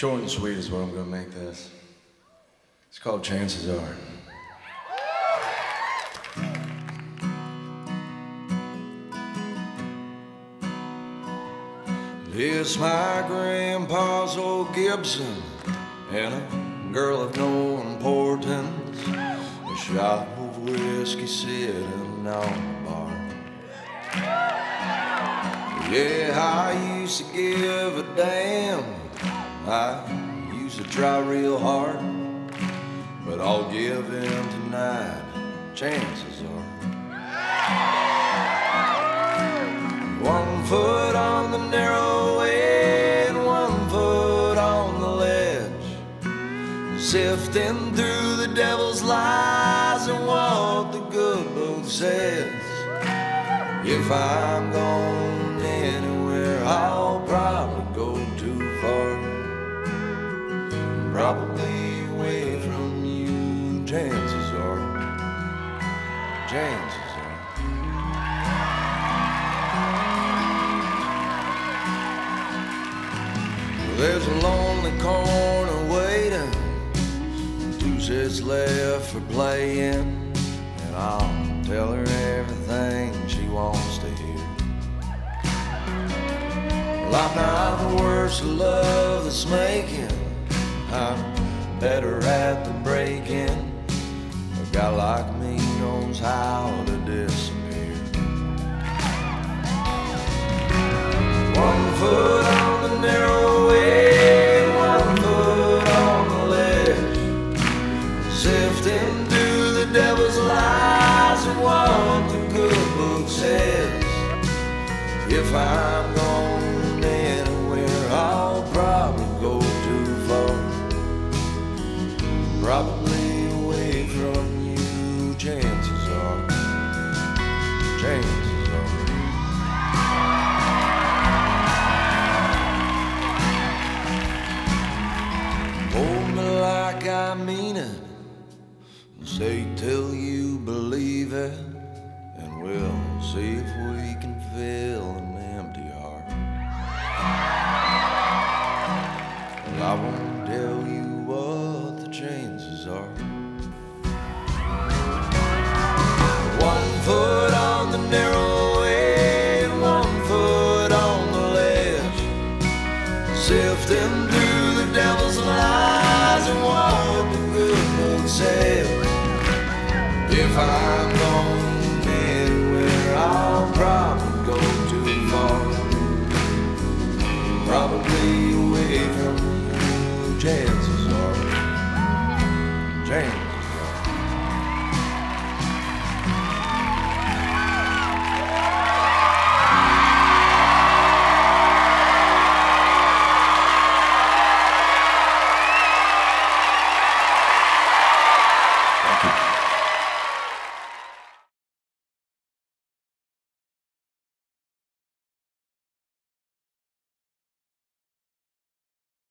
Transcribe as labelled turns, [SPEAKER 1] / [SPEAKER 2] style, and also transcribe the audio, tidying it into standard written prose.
[SPEAKER 1] Short and sweet is what I'm gonna make this. It's called Chances Are. It's my grandpa's old Gibson and a girl of no importance, a shot of whiskey sitting on the bar. Yeah, I used to give a damn, I used to try real hard, but I'll give in tonight, chances are. One foot on the narrow way and 1 foot on the ledge, sifting through the devil's lies and what the good book says. If I'm going anywhere, I'll probably go too far, probably away from you, chances are, chances are. There's a lonely corner waiting, 2 sets left for playing, and I'll tell her everything she wants to hear. Well, I'm not the worst of love that's making, I'm better at the breaking. A guy like me knows how to disappear. 1 foot on the narrow way, 1 foot on the ledge, sifting through the devil's lies and what the good book says. If I'm going anywhere, I'll probably go too far, probably away from you, chances are, chances are. Hold me like I mean it, say till you believe it, and we'll see if we can fill an empty heart. Well, I won't tell you what the chances are. 1 foot on the narrow way, 1 foot on the ledge, sifting through the devil's lies and what the good book says. If I'm going anywhere, I'll probably go too far, probably away from you, chances are, chances.